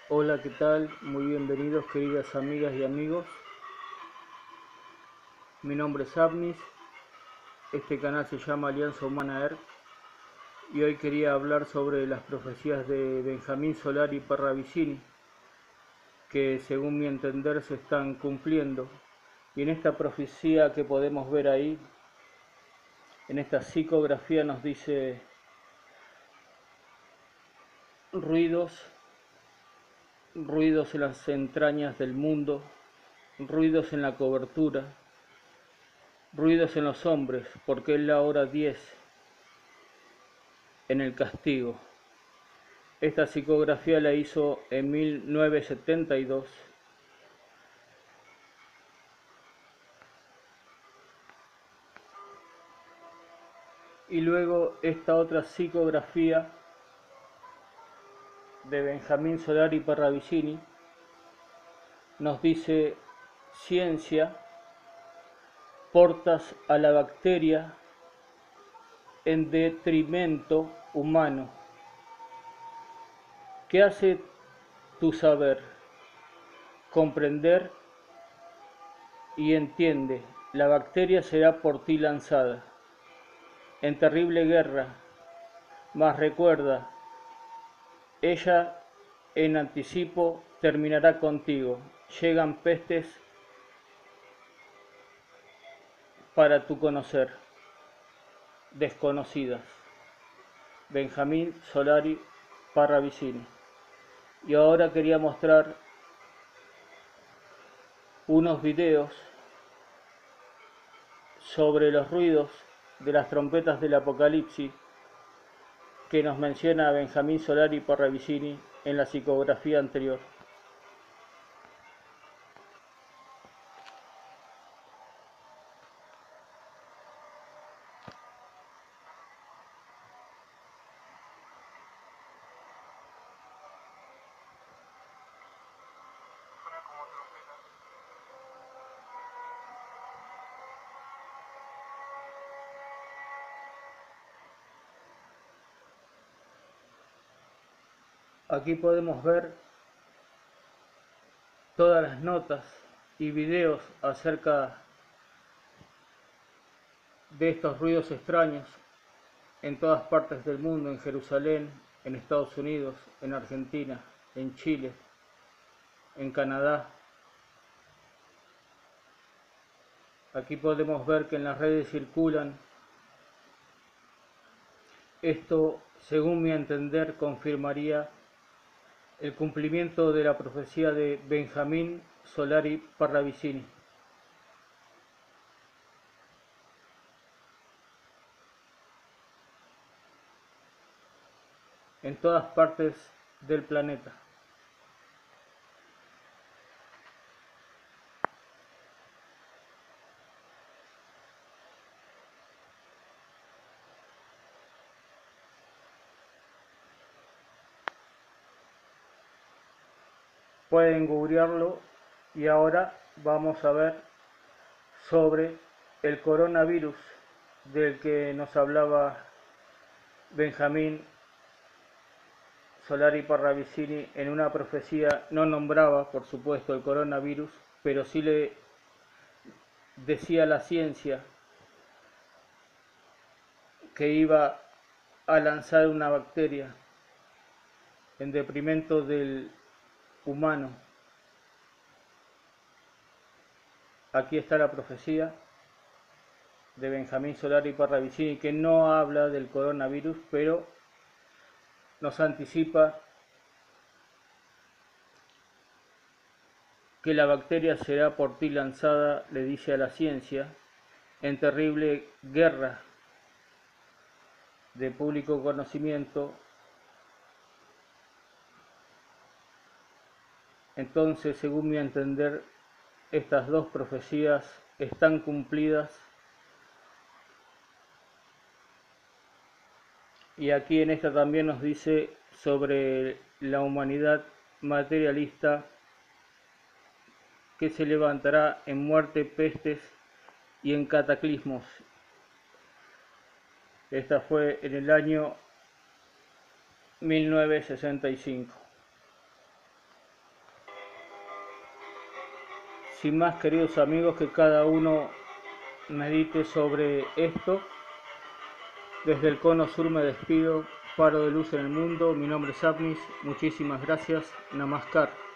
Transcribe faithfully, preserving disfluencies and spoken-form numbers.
Hola, ¿qué tal? Muy bienvenidos, queridas amigas y amigos. Mi nombre es Abnis, este canal se llama Alianza Humana Earth y hoy quería hablar sobre las profecías de Benjamín Solari Parravicini, que según mi entender se están cumpliendo. Y en esta profecía que podemos ver ahí, en esta psicografía nos dice ruidos, ruidos en las entrañas del mundo, ruidos en la cobertura, ruidos en los hombres, porque es la hora diez en el castigo. Esta psicografía la hizo en mil novecientos setenta y dos. Y luego esta otra psicografía de Benjamín Solari Parravicini nos dice ciencia, portas a la bacteria en detrimento humano. ¿Qué hace tu saber? Comprender y entiende, la bacteria será por ti lanzada en terrible guerra, mas recuerda, ella en anticipo terminará contigo. Llegan pestes para tu conocer, desconocidas. Benjamín Solari Parravicini. Y ahora quería mostrar unos videos sobre los ruidos de las trompetas del Apocalipsis que nos menciona Benjamín Solari Parravicini en la psicografía anterior. Aquí podemos ver todas las notas y videos acerca de estos ruidos extraños en todas partes del mundo, en Jerusalén, en Estados Unidos, en Argentina, en Chile, en Canadá. Aquí podemos ver que en las redes circulan. Esto, según mi entender, confirmaría el cumplimiento de la profecía de Benjamín Solari Parravicini. En todas partes del planeta. Pueden googlearlo y ahora vamos a ver sobre el coronavirus del que nos hablaba Benjamín Solari Parravicini en una profecía. No nombraba, por supuesto, el coronavirus, pero sí le decía a la ciencia que iba a lanzar una bacteria en detrimento del humano. Aquí está la profecía de Benjamín Solari Parravicini, que no habla del coronavirus, pero nos anticipa que la bacteria será por ti lanzada, le dice a la ciencia, en terrible guerra de público conocimiento. Entonces, según mi entender, estas dos profecías están cumplidas. Y aquí en esta también nos dice sobre la humanidad materialista que se levantará en muerte, pestes y en cataclismos. Esta fue en el año mil novecientos sesenta y cinco. sin más, queridos amigos, que cada uno medite sobre esto. Desde el cono sur me despido, faro de luz en el mundo. Mi nombre es Apnis, muchísimas gracias. Namaskar.